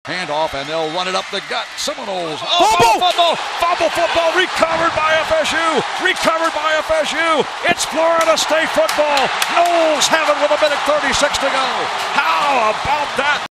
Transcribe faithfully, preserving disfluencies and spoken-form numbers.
Handoff, and they'll run it up the gut. Seminoles. Oh, fumble! Fumble! Fumble football recovered by F S U. Recovered by F S U. It's Florida State football. Noles have it with a minute thirty-six to go. How about that?